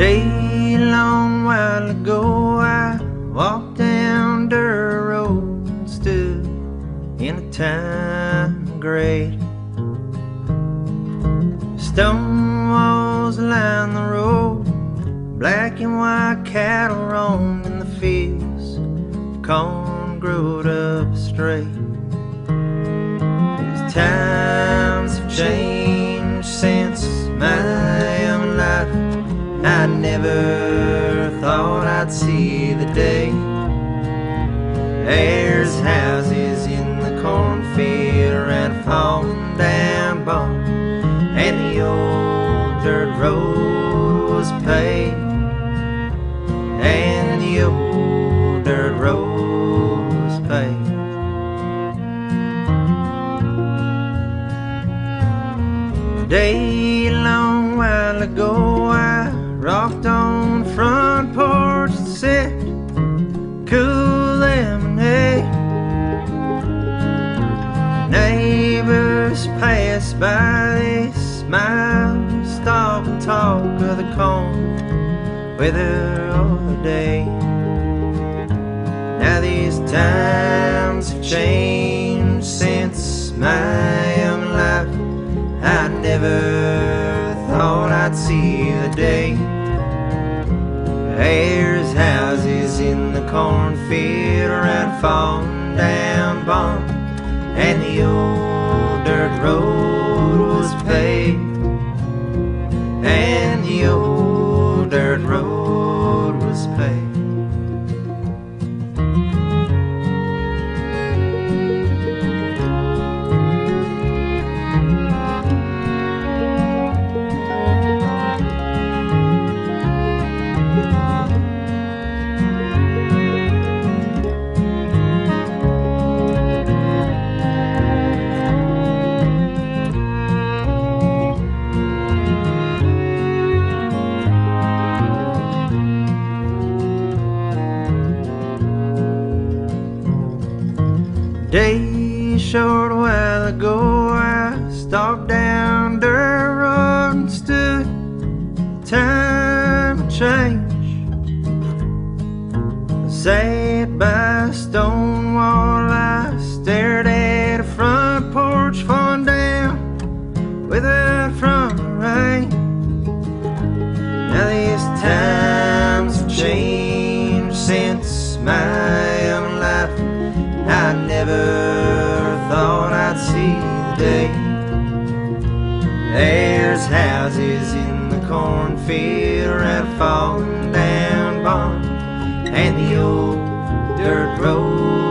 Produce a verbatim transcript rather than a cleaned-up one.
Day long while ago I walked down dirt road and stood in a time of great. Stone walls line the road, black and white cattle roamed in the fields, corn growed up straight. These times have changed since my young life. I never thought I'd see the day. There's houses in the cornfield around a fallen down barn, and the old dirt road was paved, and the old dirt road was paved. A day long while ago I rocked on the front porch and sit, cool lemonade. Neighbors pass by, they smile, stop and talk of the corn, weather or the day. Now these times have changed since my young life. I never thought I'd see the day. There's houses in the cornfield around a fallen down barn, and the old dirt road was paved, and the old dirt road was paved. Day short while ago I stopped down dirt road and stood. Time of change. I sat by a stone wall, I stared at a front porch falling down without from the rain. Now these times have changed since my young life. I never thought I'd see the day. There's houses in the cornfield around a fallen down barn, and the old dirt road